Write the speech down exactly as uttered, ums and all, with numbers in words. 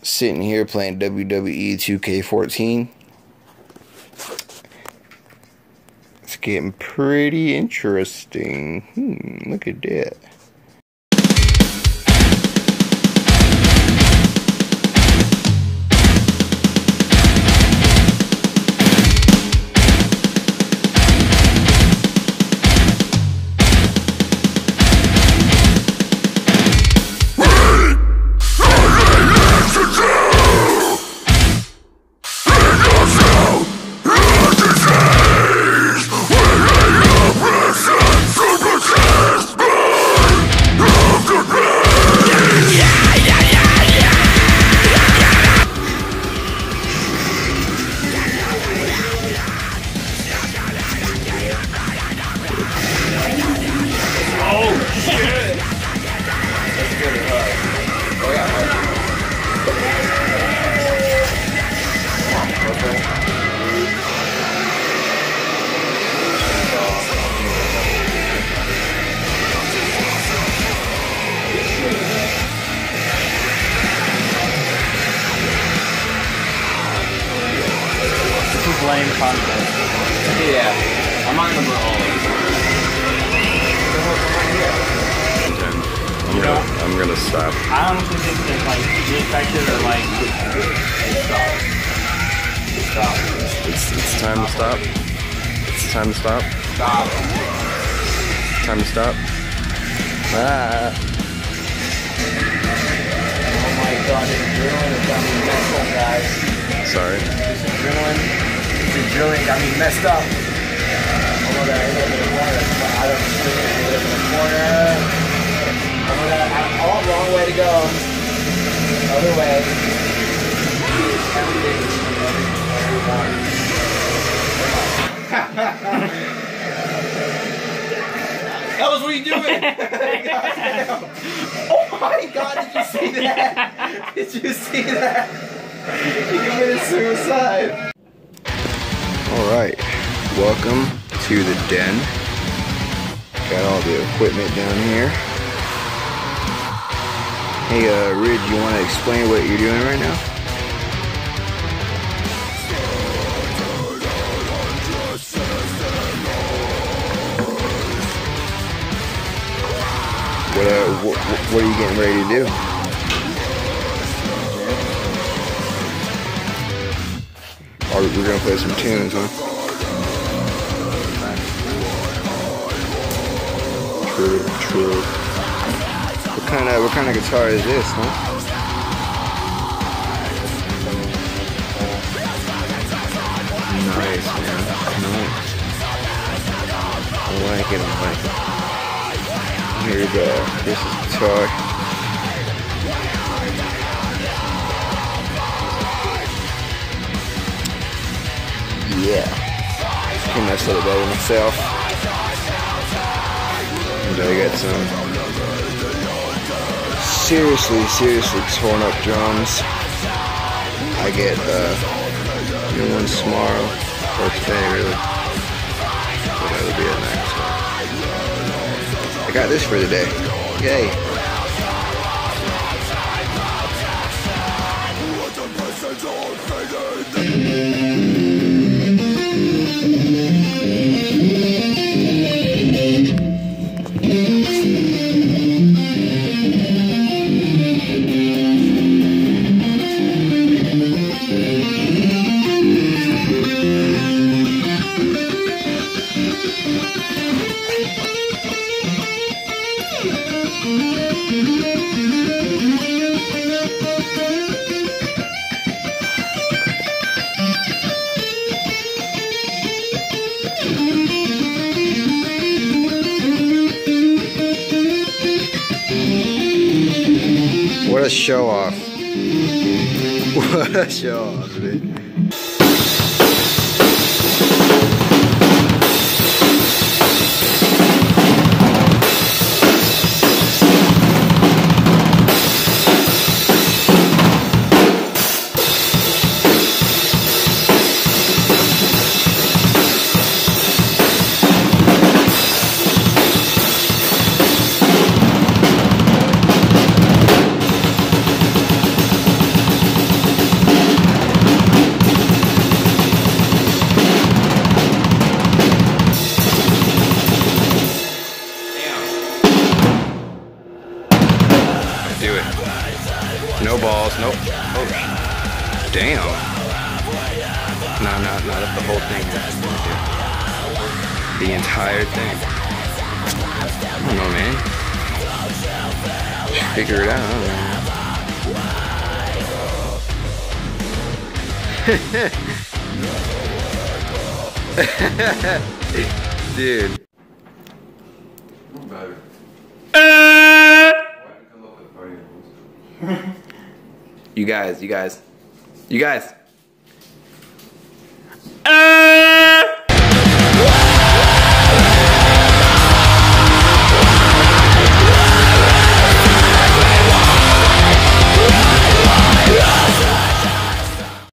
sitting here playing W W E two K fourteen. It's getting pretty interesting. Hmm, look at that. Lame content. Yeah, I'm on number all. I'm gonna, I'm gonna stop. I honestly think that like the effective or like stop. Stop. It's it's time to stop. It's time to stop. Stop. Time to stop. Ah. Oh my god, adrenaline has got me messed up, guys. Sorry. This adrenaline. Adrenaline got me messed up. Oh my god, I live in the corner. I don't live in the corner. Oh my god, I'm all wrong way to go. Other way. Everything. Everyone. That was what you doing. Oh my god, did you see that? Did you see that? He committed suicide. Alright, welcome to the den. Got all the equipment down here. Hey, uh, Ridge, you want to explain what you're doing right now? What, uh, what, what are you getting ready to do? Or we're gonna play some tunes, huh? True, true. What kind of what kind of guitar is this, huh? Nice, man. Nice. I like it. I like it. Here we go. This is guitar. Yeah, can mess a little better myself. And I got some seriously, seriously torn up drums. I get uh, new ones tomorrow or today, really. But that'll be it next one. I got this for the day. Yay! What a show off. What a show off, dude. No balls, nope. Oh, damn. No, no, no, that's the whole thing. The entire thing. I don't know, man. Just figure it out, I don't know. Dude. You guys, you guys, you guys.